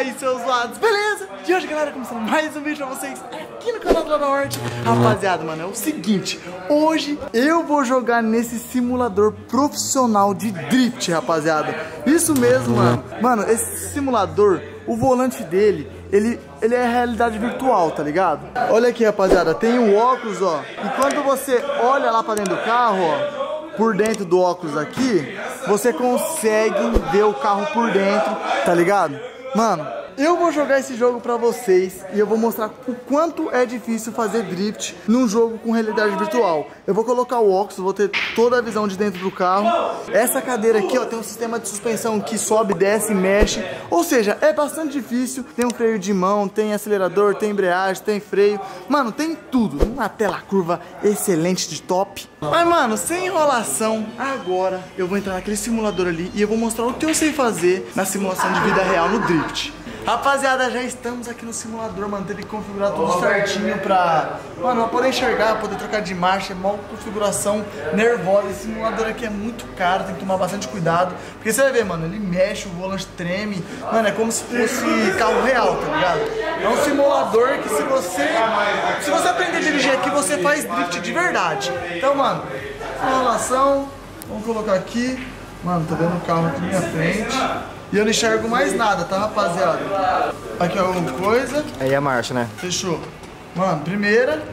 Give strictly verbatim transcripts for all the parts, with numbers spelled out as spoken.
aí, seus lados, beleza? De hoje, galera, começando mais um vídeo pra vocês aqui no canal do Lado Norte. Rapaziada, mano, é o seguinte, hoje eu vou jogar nesse simulador profissional de drift, rapaziada. Isso mesmo, mano. Mano, esse simulador, o volante dele, ele, ele é realidade virtual, tá ligado? Olha aqui, rapaziada, tem o óculos, ó. E quando você olha lá pra dentro do carro, ó, por dentro do óculos aqui, você consegue ver o carro por dentro, tá ligado? Mano, eu vou jogar esse jogo pra vocês e eu vou mostrar o quanto é difícil fazer drift num jogo com realidade virtual. Eu vou colocar o óculos, vou ter toda a visão de dentro do carro. Essa cadeira aqui, ó, tem um sistema de suspensão que sobe, desce, mexe. Ou seja, é bastante difícil. Tem um freio de mão, tem acelerador, tem embreagem, tem freio. Mano, tem tudo. Uma tela curva excelente de top. Mas, mano, sem enrolação, agora eu vou entrar naquele simulador ali e eu vou mostrar o que eu sei fazer na simulação de vida real no drift. Rapaziada, já estamos aqui no simulador, mano. Teve que configurar tudo certinho pra, mano, pra poder enxergar, poder trocar de marcha. É uma configuração nervosa. Esse simulador aqui é muito caro, tem que tomar bastante cuidado. Porque você vai ver, mano, ele mexe, o volante treme. Mano, é como se fosse carro real, tá ligado? É um simulador que se você Se você aprender a dirigir aqui, você faz drift de verdade. Então, mano, enrolação. Vamos colocar aqui. Mano, tô vendo o carro aqui na minha frente e eu não enxergo mais nada, tá, rapaziada? Aqui é alguma coisa. Aí é a marcha, né? Fechou. Mano, primeira.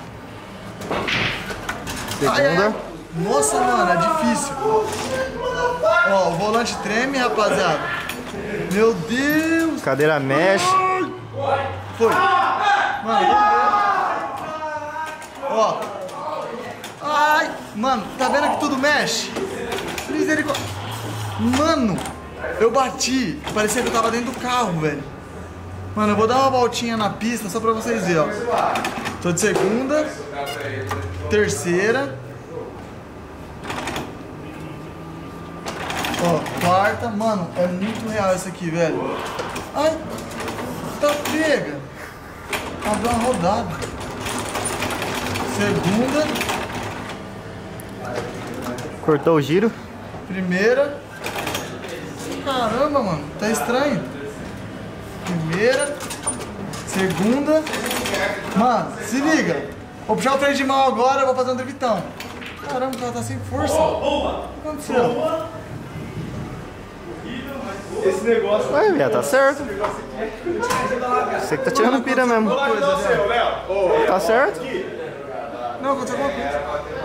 Segunda. Ai, ai. Nossa, mano, é difícil. Ó, o volante treme, rapaziada. Meu Deus. Cadeira mexe. Foi. Mano, ó. Ai, mano, tá vendo que tudo mexe? Misericórdia. Mano, eu bati, parecia que eu tava dentro do carro, velho. Mano, eu vou dar uma voltinha na pista só pra vocês verem, ó. Tô de segunda, terceira, ó, quarta. Mano, é muito real isso aqui, velho. Ai, tá pega. Abriu uma rodada. Segunda. Cortou o giro. Primeira. Caramba, mano, tá estranho. Primeira. Segunda. Mano, se liga. Vou puxar o freio de mão agora, eu vou fazer um driftão. Caramba, ela tá sem força. O que aconteceu? Esse negócio. Vai, Bia, tá certo. Você que tá tirando pira mesmo. Tá certo? Não, aconteceu alguma coisa.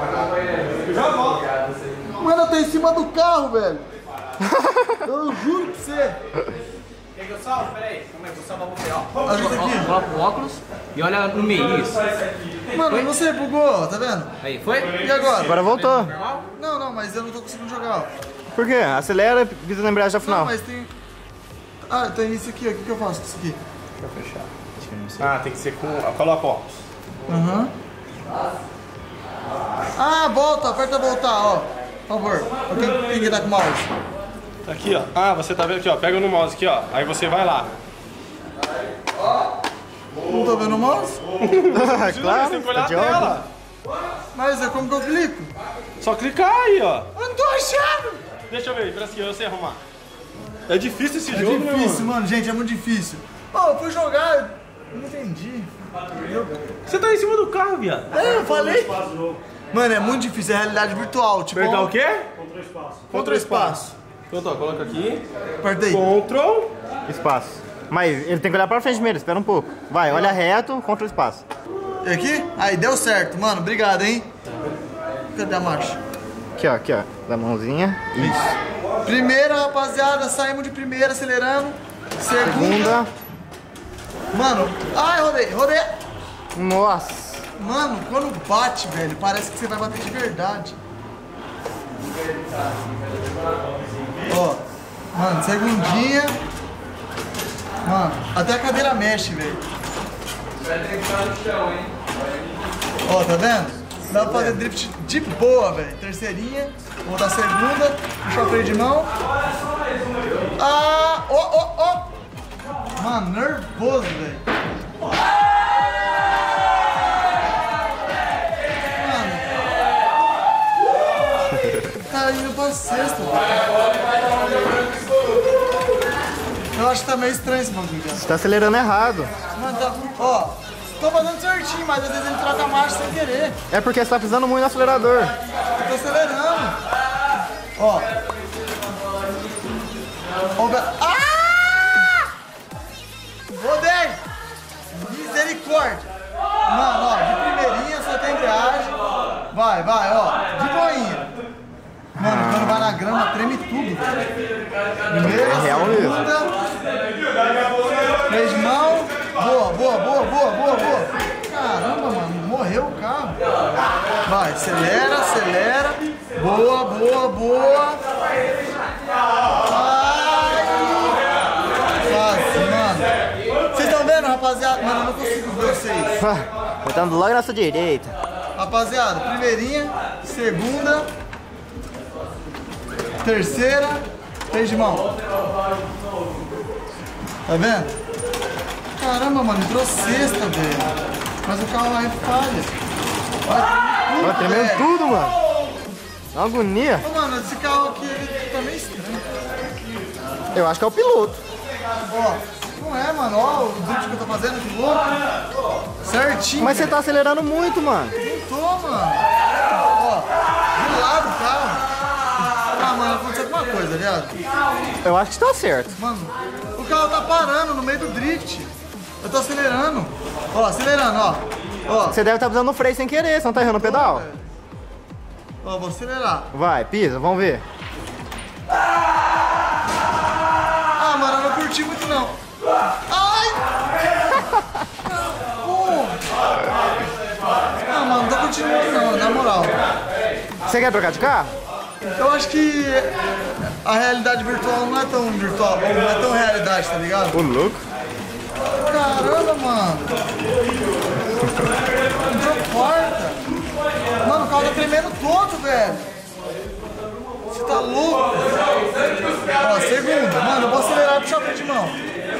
Mano, eu tô em cima do carro, velho. Eu juro pra você. Quer que eu salve? Peraí, como é que eu salvo você, ó? Ajuda aqui. Coloca o óculos e olha no meio, isso. Mano, você bugou, tá vendo? Aí, foi? E agora? Agora voltou. Não, não, mas eu não tô conseguindo jogar, ó. Por quê? Acelera, visa na embreagem até o Não, final. mas tem... Ah, tem isso aqui, ó. O que que eu faço com isso aqui? Deixa eu fechar. Ah, tem que ser com... Coloca óculos. Aham. Uhum. Ah, volta, aperta voltar, ó. Por favor. Quem, quem que tá com o mouse? Aqui, ó. Ah, você tá vendo aqui, ó. Pega no mouse aqui, ó. Aí você vai lá. Não tô vendo o mouse? Claro, Você tem que olhar tá a de óculos. tela. Mas é como que eu clico? Só clicar aí, ó. Eu não tô achando! Deixa eu ver, pra assim, eu sei arrumar. É difícil esse É jogo, né, difícil, mano? mano, gente, é muito difícil. Ó, eu fui jogar, eu não entendi. Eu... Você tá em cima do carro, viado. É, eu falei. Mano, é muito difícil, é realidade virtual. Tipo, Apertar ó, o quê? Contra o espaço. Então, tá, coloca aqui. Aperta aí. Control. Espaço. Mas ele tem que olhar pra frente primeiro, espera um pouco. Vai, olha reto, contra o espaço. E aqui? Aí, deu certo. Mano, obrigado, hein? Cadê a marcha? Aqui, ó, aqui, ó. Da mãozinha. Isso. Primeira, rapaziada, saímos de primeira, acelerando. Segunda. Segunda. Mano, ai, rodei, rodei. Nossa. Mano, quando bate, velho, parece que você vai bater de verdade. Ó, mano, segundinha. Mano, até a cadeira mexe, velho. Vai ter que estar no chão, hein? Ó, tá vendo? Dá pra fazer drift de boa, velho. Terceirinha, vou dar segunda, puxar o freio de mão. Ah, ó, ó, ó. Mano, nervoso, velho. Mano, tá indo pra sexta, velho. eu acho que tá meio estranho esse bagulho, cara. Você tá acelerando errado. Mano, tá... Ó, tô fazendo certinho, mas às vezes ele troca a marcha sem querer. É porque você tá pisando muito no acelerador. Eu tô acelerando. Ó. Ó, velho. Ah! Rodei! Misericórdia! Mano, ó, de primeirinha só tem embreagem. Vai, vai, ó. De boinha. Mano, quando vai na grama, treme tudo, velho. Primeira, É real mesmo. segunda. Três de mão. Boa, boa, boa, boa, boa, boa. Caramba, mano, morreu o carro. Vai, acelera, acelera. Boa, boa, boa. Ai. Fácil, mano. Vocês estão vendo, rapaziada? Mano, eu não consigo ver vocês. Botando logo na sua direita. Rapaziada, primeirinha, segunda, terceira, três de mão. Tá vendo? Caramba, mano, entrou sexta, velho. Mas o carro aí falha. Vai, Tá tremendo velho. tudo, mano. Uma agonia. Ô, mano, esse carro aqui, ele tá meio estranho. Eu acho que é o piloto. Ó, não é, mano. Ó, o drift que eu tô fazendo, que louco. Certinho. Mas você tá acelerando muito, mano. Não tô, mano. Ó, de lado o carro. Ah, mano, aconteceu alguma coisa, viado. Eu acho que tá certo. Mano, o carro tá parando no meio do drift. Eu tô acelerando. Ó, acelerando, ó. Ó, Você deve estar pisando no freio sem querer, você não tá errando o pedal? ó, vou acelerar. Vai, pisa, vamos ver. Ah, mano, eu não curti muito não. Ai! Ah, mano, não tô curtindo muito não, na moral. Você quer trocar de carro? Eu acho que a realidade virtual não é tão virtual, não é tão realidade, tá ligado? Ô, louco. Caramba, mano. Entrou quarta. Mano, o carro tá tremendo todo, velho. Você tá louco? Ó, segunda. Mano, eu vou acelerar e puxar o freio de mão.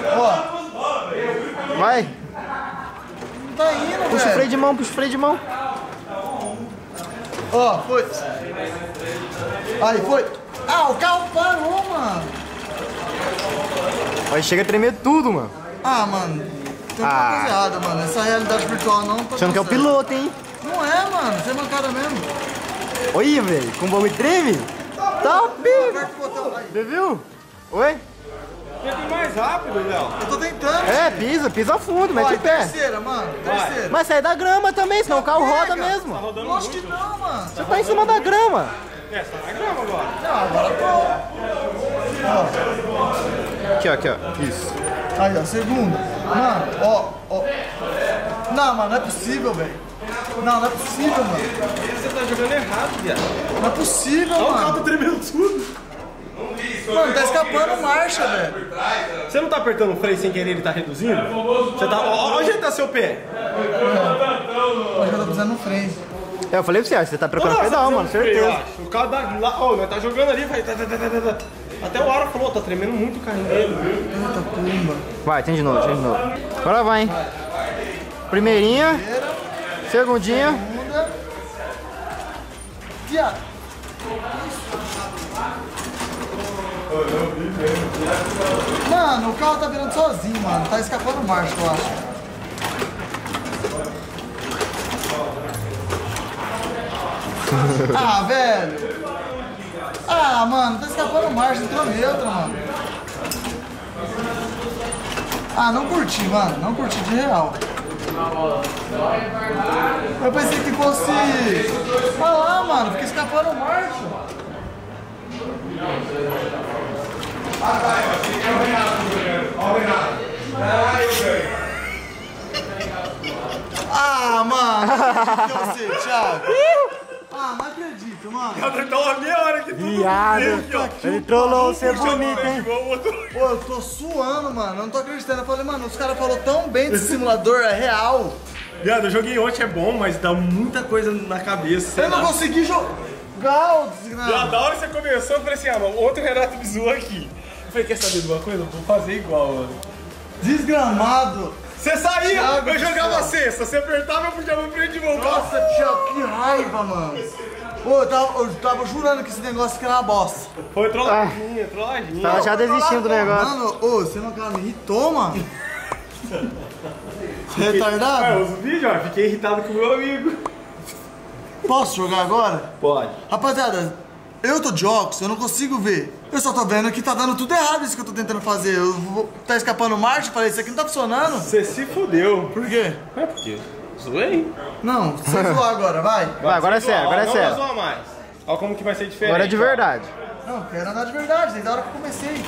Ó, Vai. não tá indo, Puxa o velho. freio de mão, puxa o freio de mão. Ó, foi. Aí, foi. Ah, o carro parou, mano. Aí chega a tremer tudo, mano. Ah, mano. Tem Ah. uma coisa errada, mano. Essa realidade virtual não tá Achando que é o dando certo. piloto, hein? Não é, mano. Você é mancada mesmo. Olha, velho, com o bagulho treme. Top! Aperta o botão. Aí. Você viu? Oi? Tenta ir mais rápido, Léo. Eu tô tentando. É, pisa, pisa fundo, Ó, mete o pé. terceira, mano. Terceira. Mas sai da grama também, senão o carro roda Pega. mesmo. Rodando Lógico muito. que não, mano. Você tá em cima da grama. É, você tá na grama agora. Não, agora tô. Aqui, ó, aqui, ó. Isso. Ó. Aí, ó, segunda. Mano, ó, ó. Não, mano, não é possível, velho. Não, não é possível, mano. Você tá jogando errado, viado. Não é possível, Olha o carro mano. tá tremendo tudo. Mano, tá escapando marcha, velho. Você não tá apertando o freio sem querer, ele tá reduzindo? Você tá... Olha onde tá seu pé. Acho que eu tô pisando no freio. É, eu falei pra você, ó, você tá trocando pedal, mano, certeza. O carro da... Lá, ó, nós tá jogando ali, vai... Tá, tá, tá, tá, tá. Até o Ara falou, tá tremendo muito o carrinho dele. Eita, pumba. Vai, tem de novo, tem de novo. Agora vai, hein. Primeirinha, segundinha. Segunda. Viado. Mano, o carro tá virando sozinho, mano. Tá escapando marcha, eu acho. Ah, velho. Ah, mano, tá escapando marcha, entrou neutra, mano. Ah, não curti, mano. Não curti de real. Eu pensei que fosse... Ah lá, mano, fica escapando marcha. Ah, mano, não acredito em você, Thiago. Ah, não acredito, mano. Tá uma meia hora aqui tudo. Viado, ele trollou você Puxa, bonito, mano, hein. igual o outro. Pô, eu tô suando, mano. Eu não tô acreditando. Eu falei, mano, os caras falaram tão bem desse simulador, é real. Viado, eu joguei ontem, é bom, mas dá muita coisa na cabeça. sei Eu não lá. consegui jogar, Já, desgraçado. da hora que você começou, eu falei assim, ah, mano, outro Renato me zoou aqui. Eu falei, quer saber de uma coisa? Eu vou fazer igual, mano. Desgramado. Você saía, Thiago eu do jogava céu. cesta, você apertava, eu puxava o freio de mão. Nossa, Thiago, que raiva, mano. Ô, eu tava, eu tava jurando que esse negócio aqui era uma bosta. Foi trolladinha, trolladinha. Tava já desistindo do negócio. Mano, ô, você não cara me irritou, mano? Você é retardado? É, os vídeos, ó, fiquei irritado com o meu amigo. Posso jogar agora? Pode. Rapaziada, eu tô de óculos, eu não consigo ver. Eu só tô vendo que tá dando tudo errado isso que eu tô tentando fazer. Eu vou, tá escapando marcha, falei, isso aqui não tá funcionando. Você se fudeu. Por quê? É porque zoei. Não, você zoar agora, vai. Vai, agora é sério, agora é Não sério. vai zoar mais. Olha como que vai ser diferente. Agora é de verdade. Não, eu quero andar de verdade, desde a hora que eu comecei.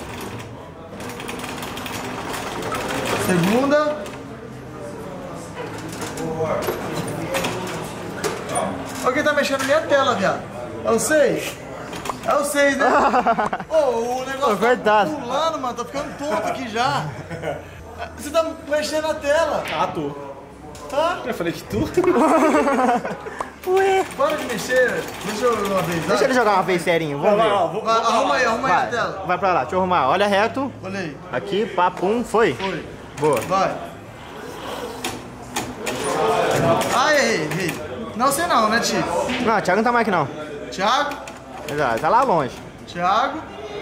Segunda. Olha quem tá mexendo na minha tela, viado. É o seis. É o seis, né? Ô, o negócio É verdade. tá pulando, mano. Tô ficando tonto aqui já. Você tá mexendo na tela. Ah, tu. Tá? Eu falei que tu. Ué. Para de mexer. Deixa eu uma vez. vai. Deixa ele jogar uma vez serinho, vamos Vai, ver. ó, vou- Vai, vou- arruma aí, arruma aí a Vai, tela. vai pra lá, deixa eu arrumar. Olha reto. Olhei. Aqui, pá, pum, foi. Foi. Boa. Vai. Ai, errei, errei. Não sei não, né, Tio? Não, o Thiago não tá mais aqui não. Thiago. Ele tá lá longe. Thiago.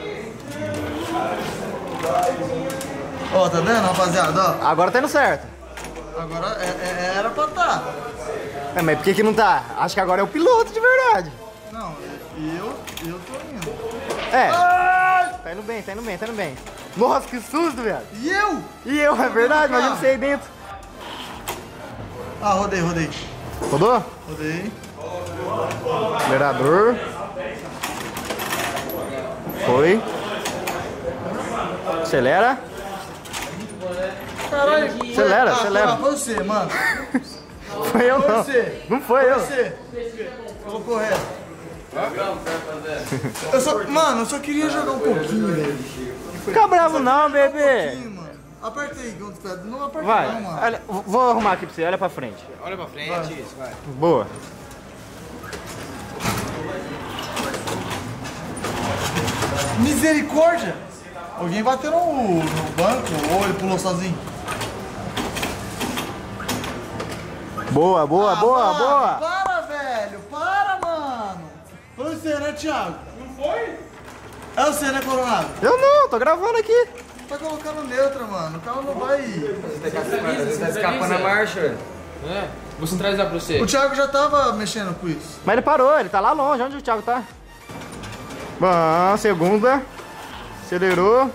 Ó, tá vendo, rapaziada? Ó, Agora tá indo certo. agora é, é- era pra tá. É, mas por que que não tá? Acho que agora é o piloto de verdade. Não, eu, eu tô indo. É, Ai! tá indo bem, tá indo bem, tá indo bem. Nossa, que susto, viado. E eu? E eu, é verdade, imagina você aí dentro. Ah, rodei, rodei. Rodou? Rodei. Acelerador. Foi. Acelera. Caralho. Acelera, ah, acelera. Foi você, mano. Foi eu Foi não. você. Não foi eu. Você. Colocou reto. Eu só, mano, eu só queria jogar um pouquinho, velho. Fica bravo não, Um bebê. pouquinho, mano. Aperta aí, quando não aperta Vai, não, mano. olha, vou arrumar aqui pra você, olha pra frente. Olha pra frente, isso, vai. Boa. Misericórdia! Alguém bateu no, no banco ou ele pulou sozinho? Boa, boa, Ah, boa, mano, boa. Para, velho! Para, mano! Foi você, né, Thiago? Não foi? É você, né, Coronado? Eu não, tô gravando aqui. Tá colocando neutra, mano. O carro não vai. Você tá escapando a marcha, velho. É, vou centralizar pra você. O Thiago já tava mexendo com isso. Mas ele parou, ele tá lá longe. Onde o Thiago tá? Bom, segunda. Acelerou.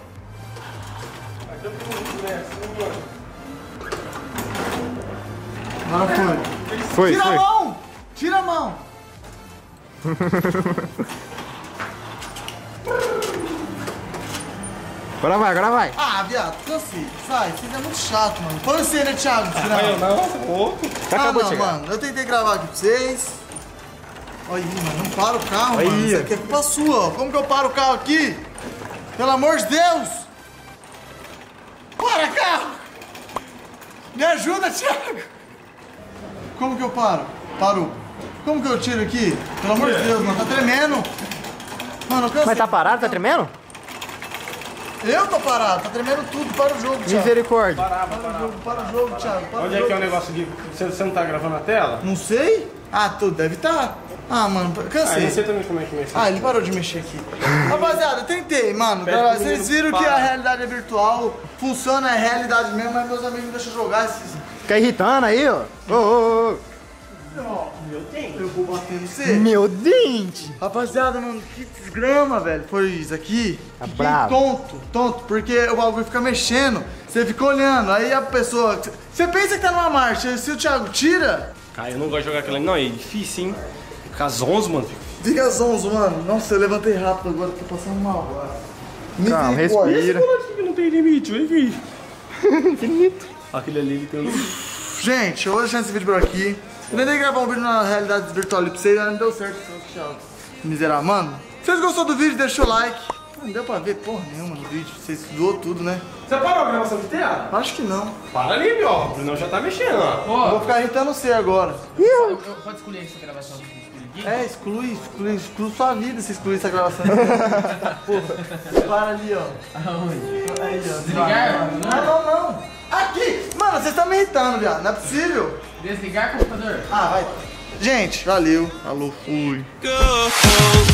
Agora foi. Foi, Tira foi. a mão! Tira a mão! Agora vai, agora vai. Ah, viado, cansei. Sai, você é muito chato, mano. Foi você, né, Thiago? Mas eu não, você é louco. Já Ah, acabou não, de chegar. mano. Eu tentei gravar aqui pra vocês. Olha aí, mano. Não para o carro, Aí. mano. Isso aqui é culpa sua, ó. Como que eu paro o carro aqui? Pelo amor de Deus! Para, carro! Me ajuda, Thiago! Como que eu paro? Parou. Como que eu tiro aqui? Pelo amor de Deus, mano. Tá tremendo. Mano, eu cansei. Mas tá parado, tá tremendo? Eu tô parado. Tá tremendo tudo. Para o jogo, Thiago. Misericórdia. Para o jogo, para o jogo, Thiago. Para Onde o é que é o jogo. negócio de. Você, você não tá gravando a tela? Não sei. Ah, tu deve estar. Ah, mano, Ah, cansei. eu sei também como é que mexe. Ah, ele parou de mexer aqui. Rapaziada, eu tentei, mano. Pede Galera, pro vocês menino viram que parar. a realidade é virtual, funciona, é realidade mesmo, mas meus amigos não deixam eu jogar esses. Fica irritando aí, ó. Ô, ô, ô. Eu vou bater no você. Meu dente. Rapaziada, mano, que desgrama, velho. Foi isso aqui. Tá Fiquei bravo. tonto, tonto, porque o bagulho fica mexendo. Você fica olhando, aí a pessoa. Você pensa que tá numa marcha, se o Thiago tira, Cara, eu não gosto de jogar aquilo ali. Não, é difícil, hein? Ficar às onze, mano. fica zonzo, mano. Nossa, eu levantei rápido agora, tô passando mal. Calma, Misericórdia. respira. Esse que não tem limite, vem aqui. Infinito. Aquele ali, ele tem um limite. Gente, eu vou deixar esse vídeo por aqui. Eu tentei gravar um vídeo na realidade virtual ali pra vocês, mas não deu certo. Tchau. Miserável. Mano, se vocês gostou do vídeo, deixa o like. Não deu pra ver porra nenhuma no vídeo. Vocês zoou tudo, né? Você parou a gravação de teatro? Acho que não. Para ali, meu. O Brunão já tá mexendo, ó. Eu vou ficar irritando você agora. Eu- eu- Pode escolher essa gravação que eu escolhi aqui? É, exclui, exclui, exclui sua vida se excluir essa gravação. Porra. Para ali, ó. Aonde? Aí, ó. Desligar? Não, não, não. Aqui! Mano, vocês estão me irritando, viado. Não é possível. Desligar computador? Ah, vai. Gente, valeu. Falou, fui. Go.